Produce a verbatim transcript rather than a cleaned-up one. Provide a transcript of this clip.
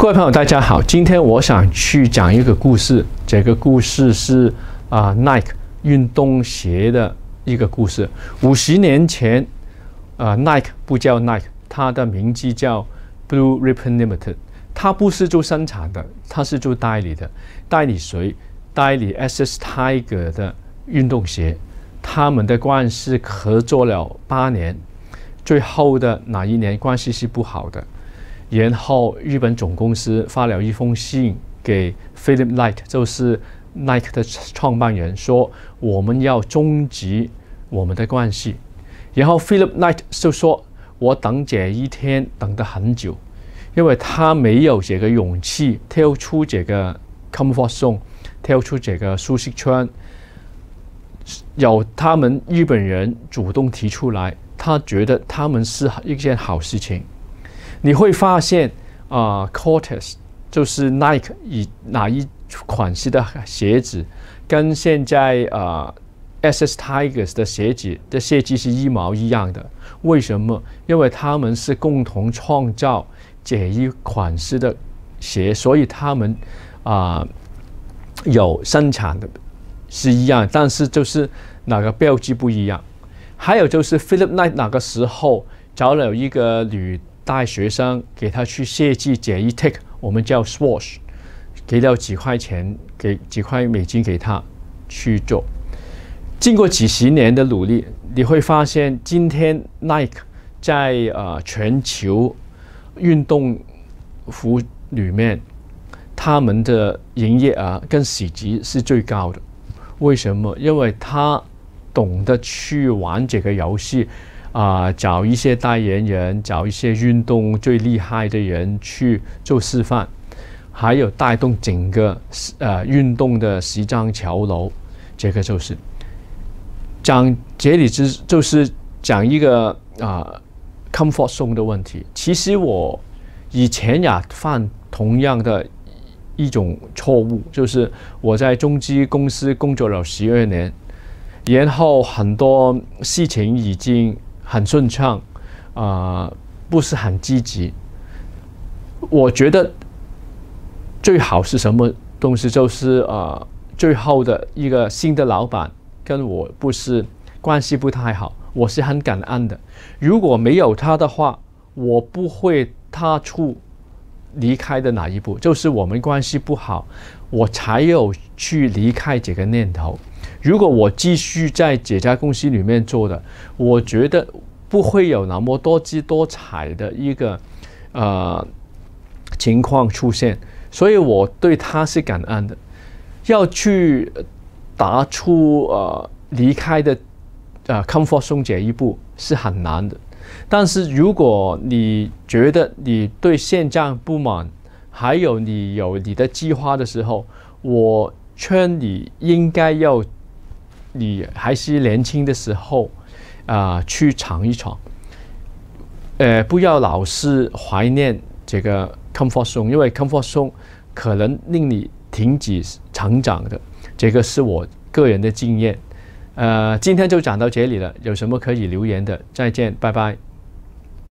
各位朋友，大家好。今天我想去讲一个故事，这个故事是啊、呃、Nike 运动鞋的一个故事。五十年前，啊、呃、Nike 不叫 Nike， 它的名字叫 Blue Ribbon Limited。它不是做生产的，它是做代理的。代理谁？代理 S S Tiger 的运动鞋。他们的关系合作了八年，最后的那一年关系是不好的。然后日本总公司发了一封信给 Philip Knight， 就是 Nike 的创办人，说我们要终止我们的关系。然后 Philip Knight 就说：“我等这一天等得很久，因为他没有这个勇气跳出这个 comfort zone， 跳出这个舒适圈。由他们日本人主动提出来，他觉得他们是一件好事情。”你会发现啊、呃、，Cortez 就是 Nike 以哪一款式的鞋子，跟现在啊、呃、S S Tigers 的鞋子的设计是一模一样的。为什么？因为他们是共同创造这一款式的鞋，所以他们啊、呃、有生产的是一样，但是就是哪个标志不一样。还有就是 Philip Knight 那个时候找了一个女大学生给他去设计这一 take， 我们叫 Swoosh， 给了几块钱，给几块美金给他去做。经过几十年的努力，你会发现今天 Nike 在呃全球运动服里面，他们的营业额跟市值是最高的。为什么？因为他懂得去玩这个游戏。啊、呃，找一些代言人，找一些运动最厉害的人去做示范，还有带动整个呃运动的时尚潮流。这个就是讲这里之就是讲一个啊、呃、comfort zone 的问题。其实我以前也犯同样的一种错误，就是我在中资公司工作了十二年，然后很多事情已经很顺畅，啊、呃，不是很积极。我觉得最好是什么东西？就是呃，最后的一个新的老板跟我不是关系不太好，我是很感恩的。如果没有他的话，我不会踏出离开的那一步。就是我们关系不好，我才有去离开这个念头。如果我继续在这家公司里面做的，我觉得不会有那么多姿多彩的一个呃情况出现，所以我对他是感恩的。要去打出呃离开的呃 comfort zone 这一步是很难的。但是如果你觉得你对现状不满，还有你有你的计划的时候，我劝你应该要。你还是年轻的时候，啊、呃，去闯一闯，呃，不要老是怀念这个 comfort zone， 因为 comfort zone 可能令你停止成长的。这个是我个人的经验。呃，今天就讲到这里了，有什么可以留言的，再见，拜拜。